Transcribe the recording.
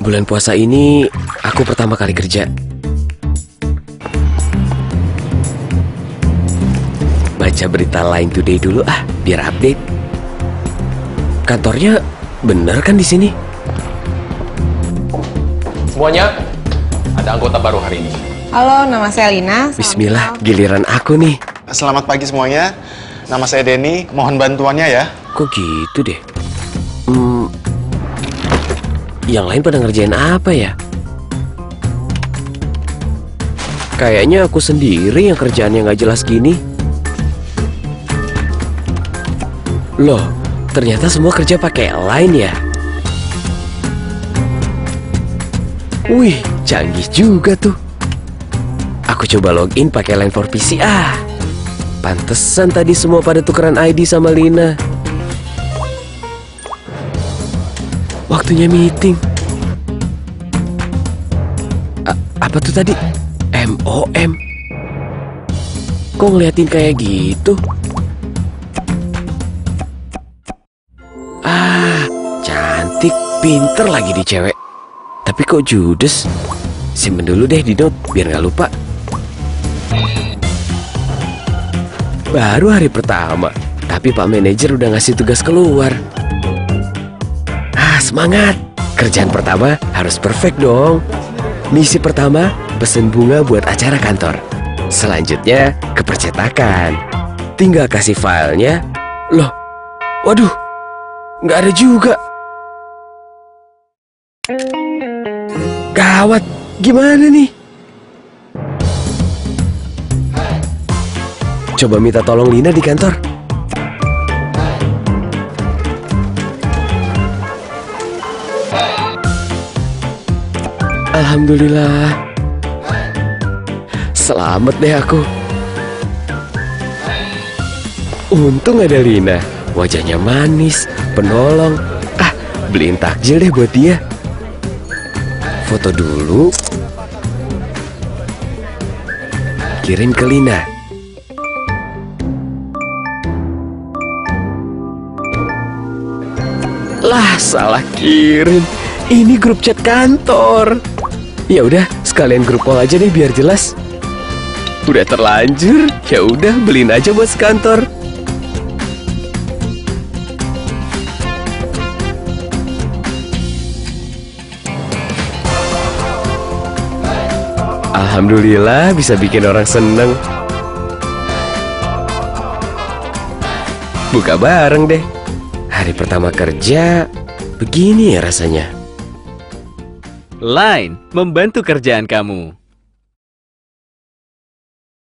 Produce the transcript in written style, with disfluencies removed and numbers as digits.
Bulan puasa ini aku pertama kali kerja. Baca berita Line Today dulu biar update. Kantornya bener kan di sini? Semuanya, ada anggota baru hari ini. Halo, nama saya Lina. Bismillah, giliran aku nih. Selamat pagi semuanya. Nama saya Denny. Mohon bantuannya ya. Kok gitu deh? Yang lain pada ngerjain apa ya? Kayaknya aku sendiri yang kerjaannya nggak jelas gini. Loh, ternyata semua kerja pakai Line ya? Wih, canggih juga tuh. Aku coba login pakai Line for PC. Pantesan tadi semua pada tukeran ID sama Lina. Waktunya meeting. Apa tuh tadi? MOM. Kok ngeliatin kayak gitu? Cantik, pinter lagi di cewek. Tapi kok judes? Simpen dulu deh di note, biar nggak lupa. Baru hari pertama, tapi Pak Manajer udah ngasih tugas keluar. Semangat! Kerjaan pertama harus perfect dong. Misi pertama, pesen bunga buat acara kantor. Selanjutnya, ke percetakan. Tinggal kasih filenya. Loh, waduh, nggak ada juga. Gawat, gimana nih? Coba minta tolong Lina di kantor. Alhamdulillah. Selamat deh aku. Untung ada Lina. Wajahnya manis, penolong. Beliin takjil deh buat dia. Foto dulu. Kirim ke Lina. Lah, salah kirim. Ini grup chat kantor. Ya udah, sekalian grup call aja deh biar jelas. Udah terlanjur, ya udah beliin aja buat sekantor. Alhamdulillah bisa bikin orang seneng. Buka bareng deh. Hari pertama kerja, begini ya rasanya. Line membantu kerjaan kamu.